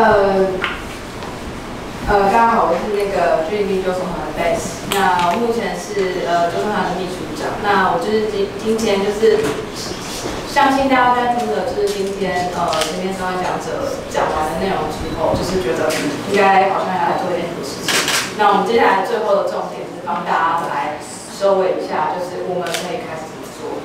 大家好，我是那个 GDB 纠团的 Base。那我目前是纠团的秘书长。那我就是今天就是相信大家在听的就是今天前面3位讲者讲完的内容之后，就是觉得应该好像要来做一点什么事情。那我们接下来最后的重点是帮大家来收尾一下，就是我们可以开始怎么做。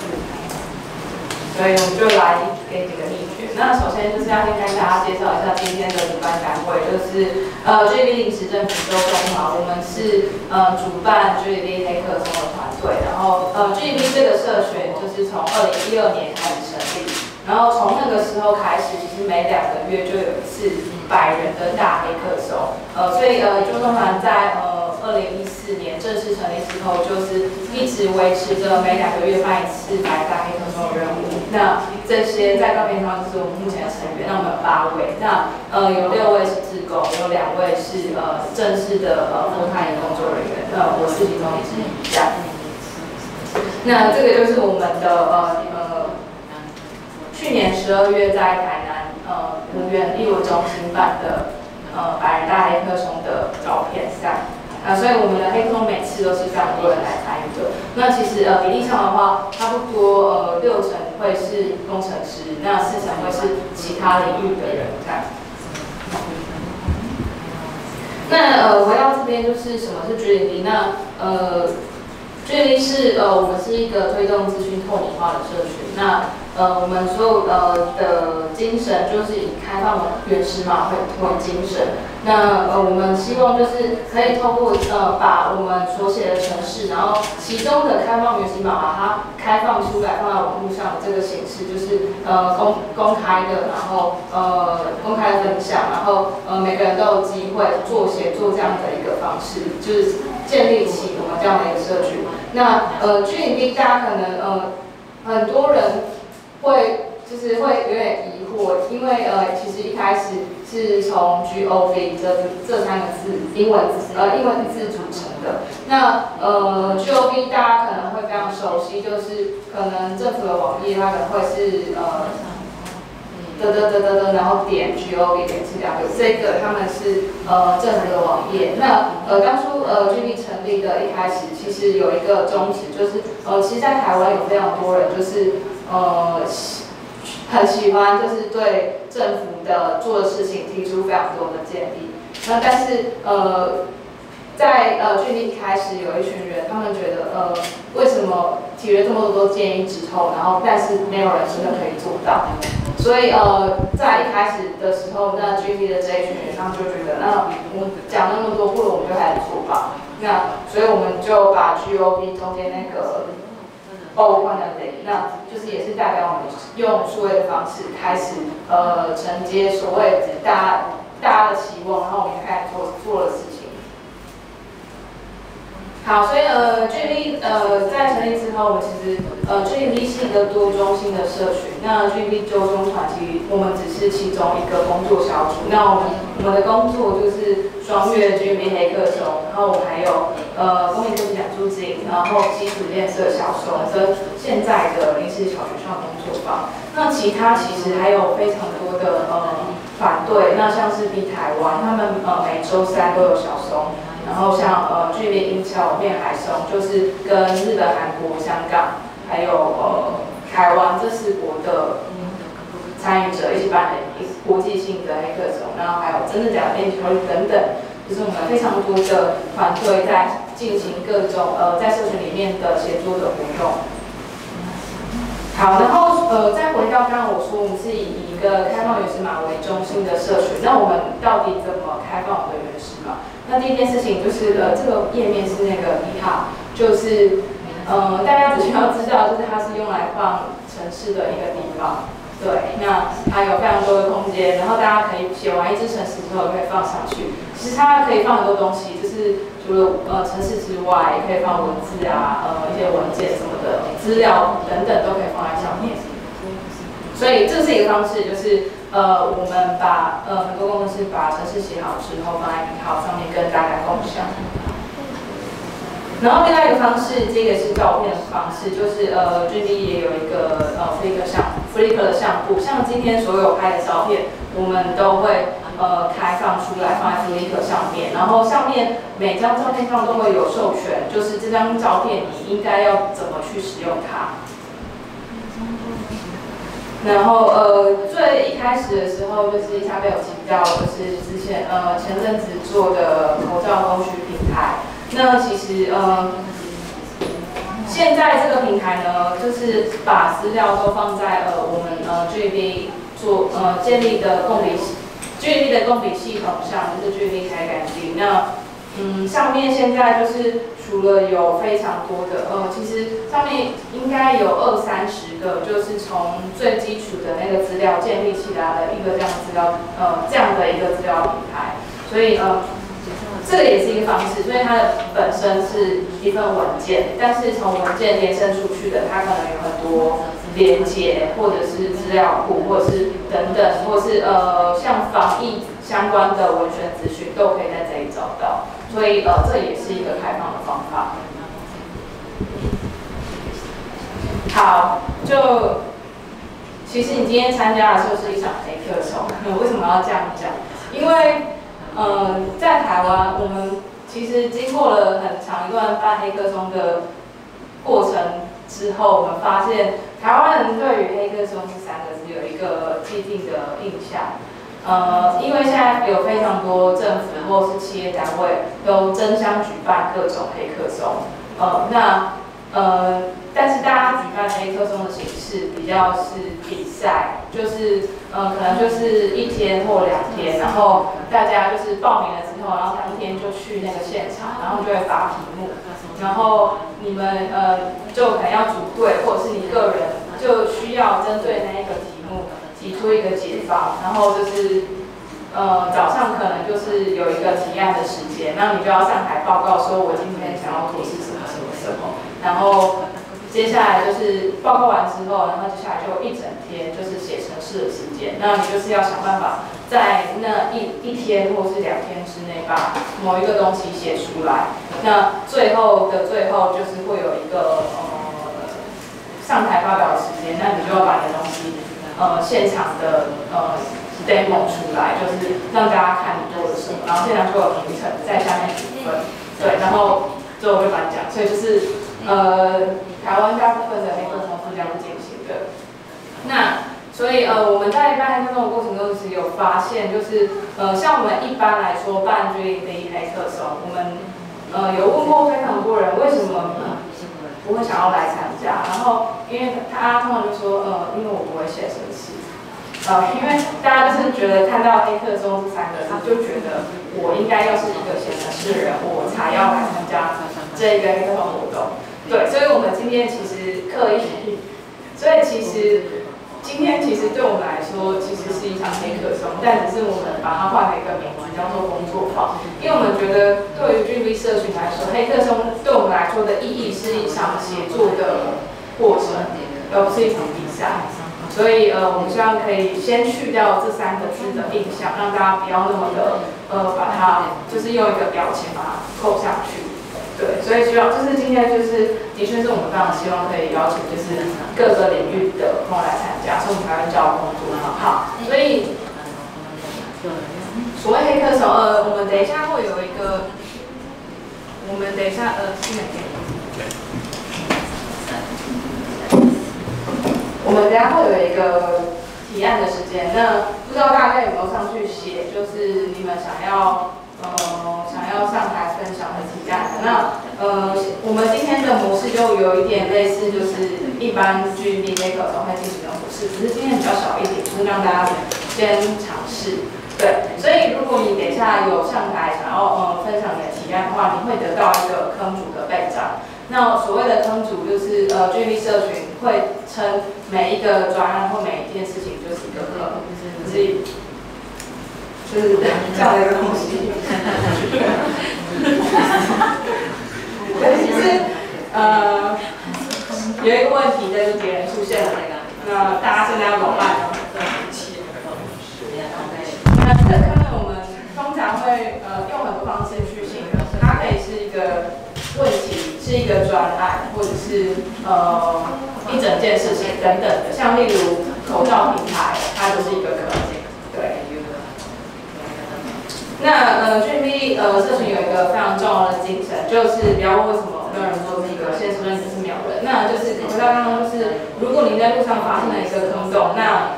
所以我们就来给几个秘诀。那首先就是要先跟大家介绍一下今天的主办单位，就是GDB临时政府州中嘛，我们是主办 GDB 黑客松的团队，然后GDB 这个社群就是从2012年开始成立，然后从那个时候开始，其实每2个月就有一次100人的大黑客松，所以纠团在2014年正式成立之后，就是一直维持着每2个月办一次100大黑客松的任务。那这些在照片上就是我们目前的成员，那我们有8位，那有6位是志工，有2位是正式的full time工作人员，我是其中之一。这样，那这个就是我们的去年12月在台南无缘艺文中心办的100人大黑客松的照片这样。所以我们的黑客松每次都是非常多人来参与的。那其实比例上的话，差不多6成会是工程师，那4成会是其他领域的人这样。那回到这边就是什么是 GDB？ 那GDB 是我们是一个推动资讯透明化的社群。那我们所有的精神就是以开放原始码为精神。那我们希望就是可以透过把我们所写的程式，然后其中的开放原始码把它开放出来，放在网络上的这个形式，就是公开的，然后公开的分享，然后每个人都有机会写作这样的一个方式，就是建立起我们这样的一个社群。那GDB 大家可能很多人会有点疑惑，因为其实一开始是从 GOV 这3个字英文字组成的。那GOV 大家可能会非常熟悉，就是可能政府的网页它可能会是然后点 GOV 点这2个，这个他们是政府的网页。那当初GDB 成立的一开始，其实有一个宗旨，就是其实在台湾有非常多人就是很喜欢就是对政府的做的事情提出非常多的建议。那但是在GDB一开始有一群人，他们觉得为什么提了这么多建议之后，然后但是没有人真的可以做到。所以在一开始的时候，那 GDB 的这一群人，他们就觉得，那我们讲那么多，不如我们就开始做吧。那所以我们就把 GOV 中间那个 O 换成0，那就是也是代表我们用数位的方式开始承接所谓大家的期望，然后我们也开始做的事情。好，所以GDB 在成立之后，我们其实GDB 是一个多中心的社群。那 GDB 纠中团其实我们只是其中一个工作小组。那我们的工作就是双月 GDB 黑客松，然后我们还有公民科技奖助金，然后基础建设小松跟现在的临时小学校工作坊。那其他其实还有非常多的团队，那像是比台湾，他们每周3都有小松。然后像GDB英侨面海松，就是跟日本、韩国、香港还有台湾这4国的参与者一起办的国际性的黑客松，然后还有真的假的练习教育等等，就是我们非常多的团队在进行各种在社群里面的协作的活动。好，然后再回到刚刚我说，我们是以一个开放原始码为中心的社群，那我们到底怎么开放我们的原始码？那第一件事情就是这个页面是那个GitHub，就是大家只需要知道，就是它是用来放程式的一个地方。对，那它有非常多的空间，然后大家可以写完一支程式之后可以放上去。其实它可以放很多东西，就是除了程式之外，也可以放文字啊，一些文件什么的资料等等都可以放在上面。所以这是一个方式，就是我们把很多工程师把程式写好之后放在GitHub上面跟大家共享。然后另外一个方式，这个是照片的方式，就是 GDB 也有一个Flickr 的项目，像今天所有拍的照片，我们都会开放出来放在 Flickr 上面，然后上面每张照片上都会有授权，就是这张照片你应该要怎么去使用它。然后最一开始的时候，就是一下被有提到，就是之前前阵子做的口罩供需平台。那其实现在这个平台呢，就是把资料都放在我们GDB 做建立的共笔系统上，就是 GDB 开感机。那上面现在就是除了有非常多的其实上面应该有20-30个，就是从最基础的那个资料建立起来的一个这样的一个资料平台，所以这个也是一个方式，所以它的本身是一份文件，但是从文件延伸出去的，它可能有很多连接，或者是资料库，或者是等等，或者是像防疫相关的文宣资讯都可以在这里找到，所以这也是一个开放的方法。好，就其实你今天参加的就是一场黑客松，为什么要这样讲？因为在台湾，我们其实经过了很长一段办黑客松的过程之后，我们发现台湾人对于黑客松这3个字有一个既定的印象。因为现在有非常多政府或是企业单位都争相举办各种黑客松，但是大家举办黑客松的形式比较是比赛，就是可能就是1天或2天，然后大家就是报名了之后，然后当天就去那个现场，然后就会发题目，然后你们就可能要组队，或者是你个人就需要针对那一个题目提出一个解方，然后就是早上可能就是有一个提案的时间，那你就要上台报告说我今天想要做是什么什么什么，然后接下来就是报告完之后，然后接下来就1整天就是写程式的时间，那你就是要想办法在那一天或是2天之内把某一个东西写出来，那最后就是会有一个上台发表的时间，那你就要把你的东西现场的demo 出来，就是让大家看你做了什么，然后现场就有评审在下面评分，对，然后最后会颁奖，所以就是台湾大部分的黑客松是这样进行的。那所以我们在办黑客松的过程中，其实有发现，就是像我们一般来说办 GDB 黑客松，我们有问过非常多人为什么不会想要来参加，然后因为他通常就说因为我不会写程式。因为大家就是觉得看到黑客松这3个字，就觉得我应该要是一个写程式的人，我才要来参加这个黑客松活动。对，所以我们今天其实所以其实今天其实对我们来说，其实是一场黑客松，但只是我们把它换了一个名字，叫做工作坊。因为我们觉得对于 GDB 社群来说，黑客松对我们来说的意义是一场写作的过程，而不是一场比赛。所以我们希望可以先去掉这3个字的印象，让大家不要那么的把它就是用一个标签把它扣上去。对，所以希望就是今天就是的确是我们非常希望可以邀请就是各个领域的朋友来参加，所以我们才会叫工作坊。好，所以所谓黑客松，我们等一下会有一个，我们等一下我们等一下会有一个提案的时间，那不知道大家有没有上去写，就是你们想要上台分享的提案。那我们今天的模式就有一点类似，就是一般 GDB 黑客松会进行的模式，只是今天比较少一点，就是让大家先尝试。对，所以如果你等一下有上台想要分享你的提案的话，你会得到一个坑主的背章。那所谓的坑主就是 GDB 社群会称每一个专案或每一件事情就是一个坑，就是这样的一个东西。对，其实有一个问题就是别人出现了，那大家现在要怎么办呢？那这个坑我们通常会用很多方式去形容，它可以是一个问题，是一个专案，或者是一整件事情等等的，像例如口罩平台，它就是一个坑，对。 那GMP 社群有一个非常重要的精神，就是不要问为什么没有人做这个，现实中你就是秒人。那就是回到刚刚，就是如果你在路上发现了一个坑洞，那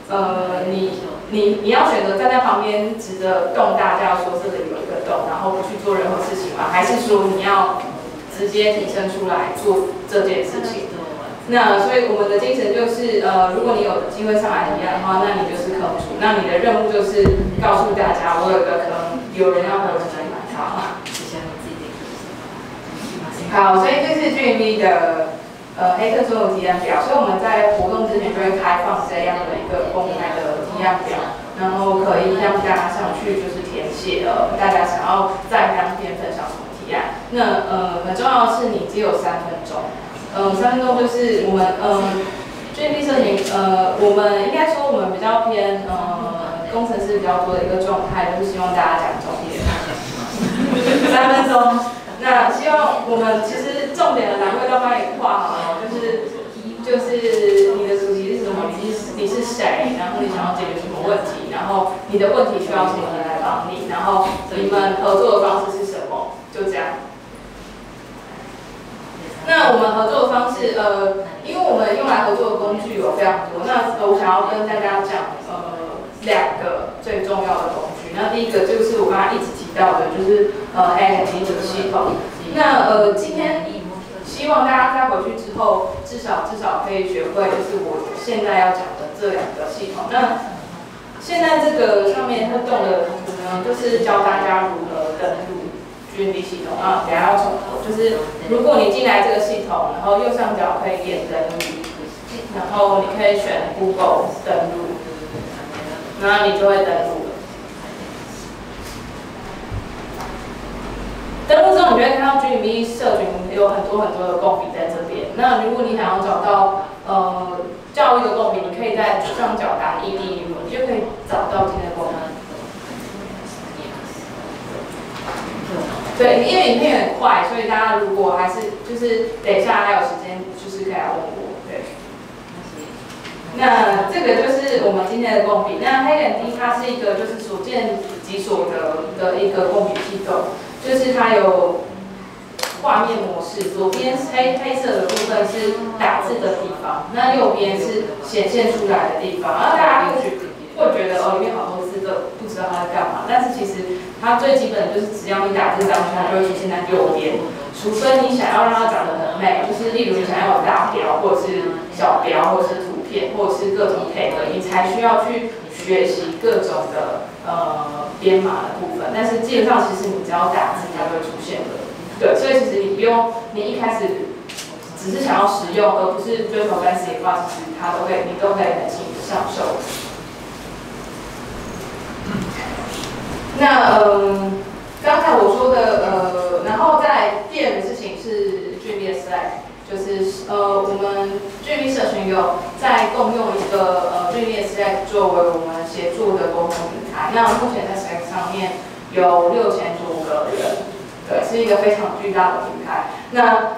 你要选择站在旁边指着洞大叫说这里有一个洞，然后不去做任何事情吗？还是说你要直接挺身出来做这件事情？那所以我们的精神就是，如果你有机会上来提案的话，那你就是坑主，那你的任务就是告诉大家，我有个坑，有人要和我一起买它。好，所以这是 GMV 的黑客所有提案表，所以我们在活动之前就会开放这样的一个公开的提案表，然后可以让大家上去就是填写大家想要在当天分享什么提案。那很重要的是你只有3分钟。3分钟就是我们GMP 社群我们应该说我们比较偏工程师比较多的一个状态，就是希望大家讲重点。3分钟，那希望我们其实重点的栏位都帮你画好了，就是你的主题是什么，你是谁，然后你想要解决什么问题，然后你的问题需要什么人来帮你，然后你们合作的方式是什么，就这样。那我们合作的方式，因为我们用来合作的工具有非常多，那我想要跟大家讲2个最重要的工具。那第一个就是我刚才一直提到的，就是Active 的系统。那今天希望大家在回去之后，至少可以学会，就是我现在要讲的这2个系统。那现在这个上面会动的图呢，就是教大家如何登录GMP 系统啊，等下要重头，就是如果你进来这个系统，然后右上角可以点登录，然后你可以选 Google 登录，然后你就会登录了。登录之后，你就会看到 GMP 社群有很多的共笔在这边。那如果你想要找到教育的共笔，你可以在左上角打 EDU， 你就可以找到今天的共笔。对，因为影片很快，所以大家如果还是就是等一下还有时间，就是可以来问我。对。那这个就是我们今天的共笔。那黑点 D 它是一个就是所见即所得的一个共笔系统，就是它有画面模式，左边黑色的部分是打字的地方，那右边是显现出来的地方。然后大家会觉得里面好多字都不知道它在干嘛，但是其实它最基本的就是只要你打字上去，它就会出现在右边。除非你想要让它长得很美，就是例如你想要有大标，或者是小标，或者是图片，或者是各种配合，你才需要去学习各种的编码的部分。但是基本上其实你只要打字，它就会出现的。对，所以其实你不用，你一开始只是想要实用，而不是追求干实的话，其实你都可以很轻易上手。那刚才我说的然后再第2个事情是 GMP 的 Slack， 就是我们 GMP 社群有在共用一个GMP 的 Slack 作为我们协作的沟通平台。那目前在 Slack 上面有6000多个人，对，是一个非常巨大的平台。那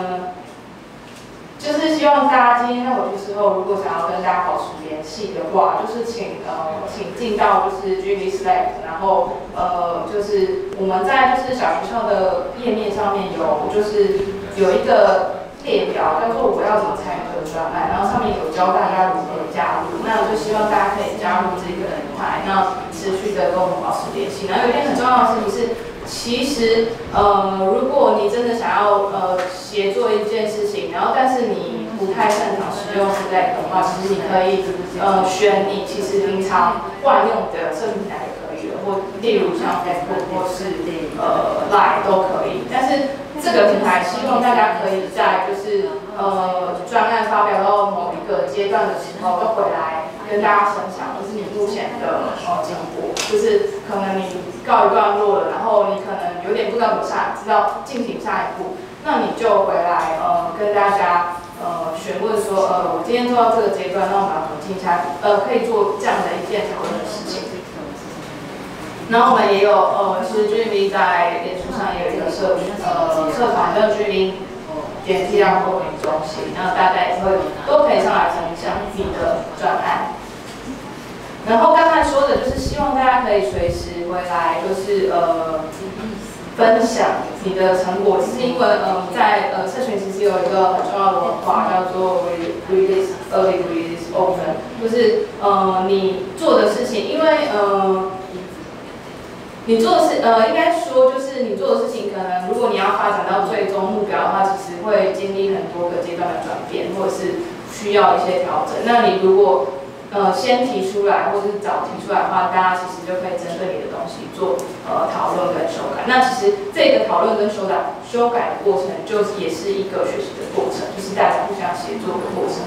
就是希望大家今天在回去之后，如果想要跟大家保持联系的话，就是请进到就是 GMP Slack， 然后就是我们在就是小学校的页面上面有一个列表，叫做我要怎么参与这个专案，然后上面有教大家如何加入，那就希望大家可以加入这个平台，那持续的跟我们保持联系。然后有一件很重要的事情是，其实如果你真的想要协作一件事情，然后但是你不太擅长使用 Slack 的话，其实你可以选你其实平常惯用的社群平台也可以的，或例如像 Facebook 或是Line 都可以。但是这个平台希望大家可以在就是专案发表到某一个阶段的时候，都回来跟大家分享，就是你目前的经过，就是可能你告一段落了，然后你可能有点不知道怎么知道进行下一步，那你就回来跟大家询问说我今天做到这个阶段，那我们要怎么进下可以做这样的一件讨论的事情。然后我们也有其实 GMP 在脸书上也有一个社团叫 GMP 点剂量沟通中心，那大家也都可以上来分享你的专案。 然后刚才说的就是希望大家可以随时回来，就是分享你的成果，是因为在社群其实有一个很重要的文化叫做 release early release open， 就是你做的事情，因为你做的事应该说就是你做的事情，可能如果你要发展到最终目标的话，其实会经历很多个阶段的转变，或者是需要一些调整。那你如果先提出来，或者是早提出来的话，大家其实就可以针对你的东西做讨论跟修改。那其实这个讨论跟修改的过程，就也是一个学习的过程，就是大家互相协作的过程。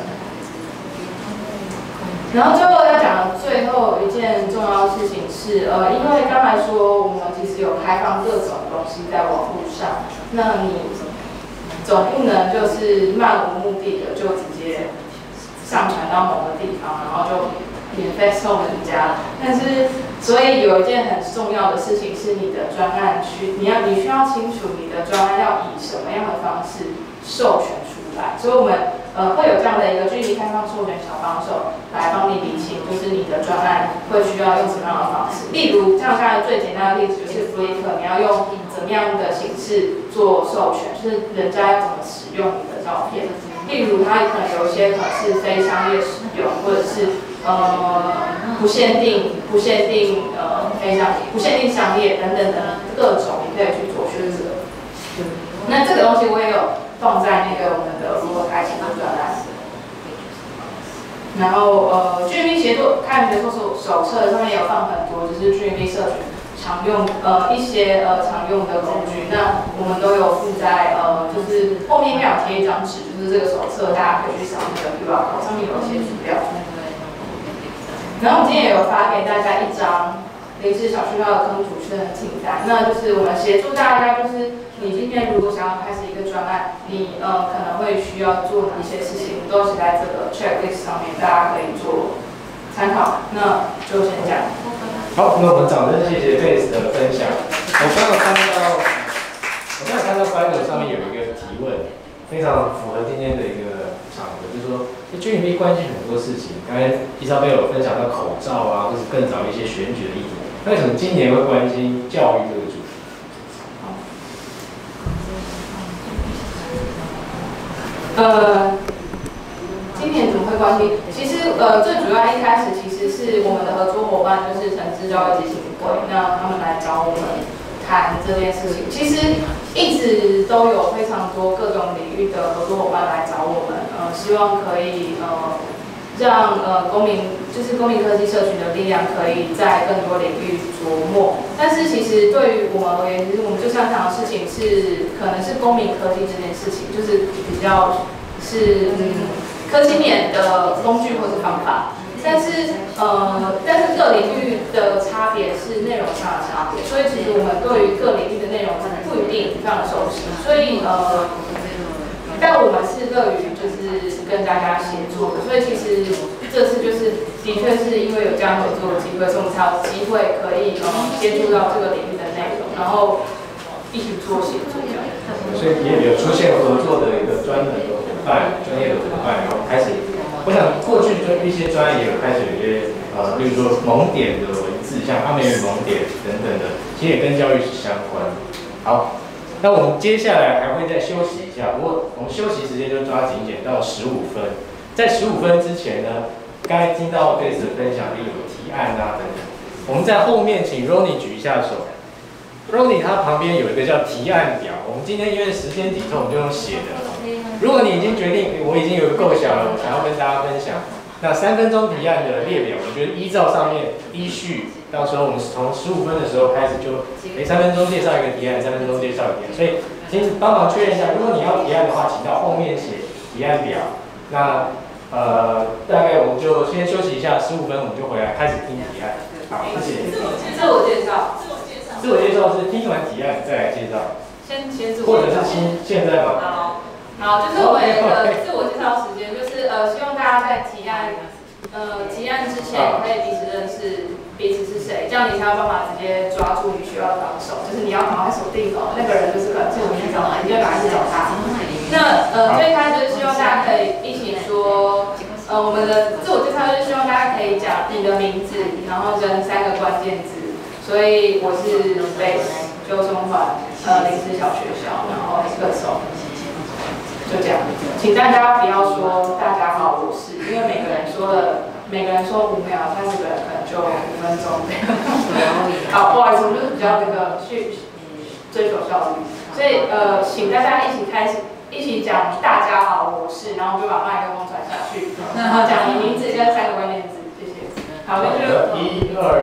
然后最后要讲的最后一件重要的事情是，因为刚才说我们其实有开放各种东西在网络上，那你总不能就是漫无目的的就直接上传到某个地方，然后就免费送人家。但是，所以有一件很重要的事情是，你的专案你需要清楚你的专案要以什么样的方式授权出来。所以我们会有这样的一个距离开放授权小帮手来帮你理清，就是你的专案会需要用什么样的方式。例如，像刚才最简单的例子就是 Flickr， 你要用怎么样的形式做授权，就是人家要怎么使用你的照片。例如，它可能有一些可能是非商业使用，或者是不限定商业等等的各种，你可以去做选择。那这个东西我也有放在那个我们的如何开启的专栏。然后GMV 开源协作手册上面也有放很多，就是 GMV 社群常用一些常用的工具，那我们都有附在就是后面应该有贴一张纸，就是这个手册大家可以去扫那个 QR code， 上面有一些资料。然后我们今天也有发给大家一张临时小学校的坑主圈的清单，那就是我们协助大家，就是你今天如果想要开始一个专案，你可能会需要做哪一些事情，都写在这个 checklist 上面，大家可以做参考。那就先这样。 好，那我们掌声谢谢 Base 的分享。我刚有看到 Fiverr 上面有一个提问，非常符合今天的一个场合，就是说 GMV 关心很多事情。刚才伊莎贝有分享到口罩啊，或是更早一些选举的议题。那为什么今年会关心教育这个主题？ 今年怎么会关心？其实最主要一开始其实是我们的合作伙伴就是城市教育基金会，那他们来找我们谈这件事情。其实一直都有非常多各种领域的合作伙伴来找我们，希望可以让公民科技社群的力量可以在更多领域琢磨。但是其实对于我们而言，其实我们最擅长的事情是可能是公民科技这件事情，就是比较是科技面的工具或是方法。但是各领域的差别是内容上的差别，所以其实我们对于各领域的内容不一定非常熟悉，所以但我们是乐于就是跟大家协作的，所以其实这次就是的确是因为有这样合作的机会，所以我们才有机会可以接触到这个领域的内容，然后一起做协作这样。 所以也有出现合作的一个专业的伙伴，然后开始，我想过去一些专业也有开始有一些例如说蒙点的文字，像阿美语蒙点等等的，其实也跟教育是相关。好。那我们接下来还会再休息一下，不过我们休息时间就抓紧一点，到15分。在15分之前呢，刚才听到 Base 的分享，例如提案啊等等，我们在后面请 Ronnie 举一下手。Ronnie 他旁边有一个叫提案表，我们今天因为时间紧凑，我们就用写的。如果你已经决定我已经有个构想了，我想要跟大家分享，那3分钟提案的列表，我觉得依照上面依序。到时候我们从15分的时候开始就3分钟介绍一个提案，3分钟介绍一个提案，所以请帮忙确认一下，如果你要提案的话，请到后面写提案表。那大概我们就先休息一下15分，我们就回来开始听提案。好，谢谢。 自我介绍是听完提案再来介绍。 先自我介绍。 或者是现在吗？ 好，就是我们有一个自我介绍时间，就是希望大家在提案之前可以彼此认识彼此是谁，这样你才有办法直接抓住你需要找的手，就是你要赶快锁定那个人就是可能是我去找，你就赶快去找他。那最开始就是希望大家可以一起说，我们的自我介绍就是希望大家可以讲你的名字，然后跟3个关键字。所以我是 Space 纠中团临时小学校，然后黑客松，就这样。请大家不要说大家好，我是，因为每个人说5秒，30个人可能就5分钟。好，不好意思，我们就是比较去追求效率，所以请大家一起讲大家好，我是，然后就把麦克风传下去，然后讲你名字跟3个关键字，谢谢。好，那就1、2。